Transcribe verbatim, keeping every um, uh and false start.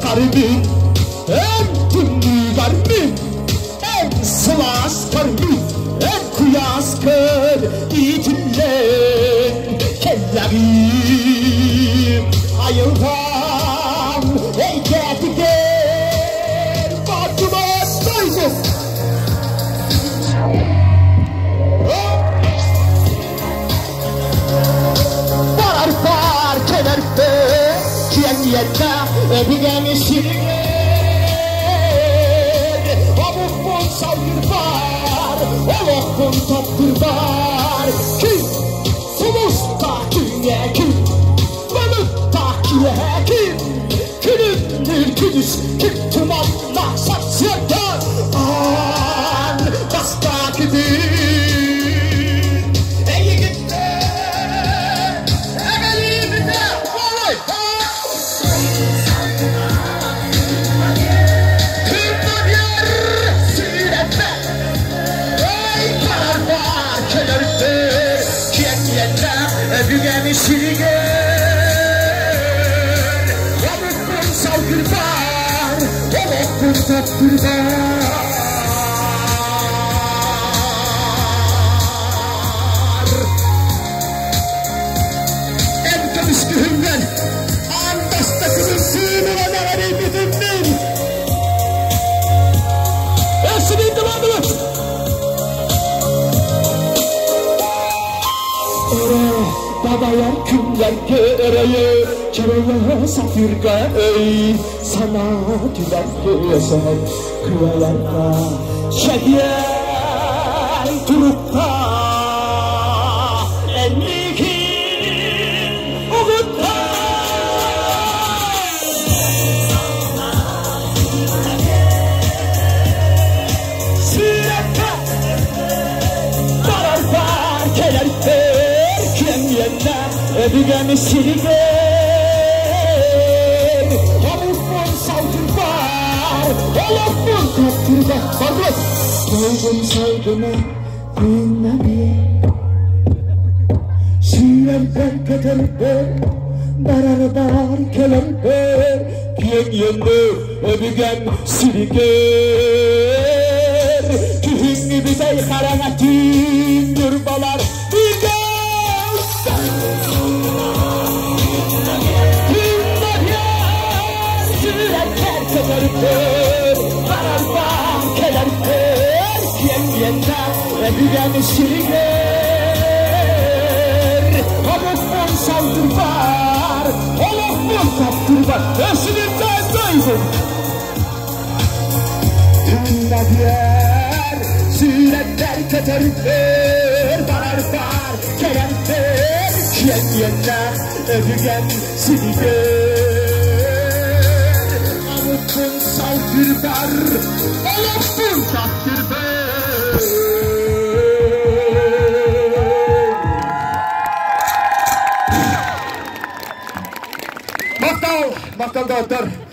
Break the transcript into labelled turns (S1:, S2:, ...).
S1: karımın en tümlü garmın en sılas karmın en kuyas kır itinlen kellerim ayılgan ey gedigen batıma saydım Barar far kenar fe kiyen yetta ebigemi sirger Abubbun savgır var Allah'ın taptır var Ki sumusta dünya kim Balıkta kiye kim Külündür küdüs kim tumanla satsırdan An basta gidir Bügemi siliger Abubbun savgır var Allah'ın taptır var En kemiski hümden Andasta kızın sığınına neleri bütünün Hepsini intimadını Babalar kümler kereye Kereye safirga ey Sana tüler keser Kıyalarda Şediyel turukta Enlikin Uvutta Sirette Barar var keler Ebigemi siliger Abubbun savgır var Allah'ın taptır var Barbaros Sevdim sevdime Dinle bir Şiirem ben keter ben Barar bar keler ben Kiyen yenne ebigem siliger Kühünni bizey karanatin Yurbalar Bilge Barar var keler ver Kiyen yenne ebigemi siliger Abubbun savgır var Allah'ın taptır var Esininden daydım Tümle diğer Süretler keter ver Barar var keler ver Kiyen yenne ebigemi siliger Abubbun savgır var Allah'ın taptır var Maktal, maktal doktor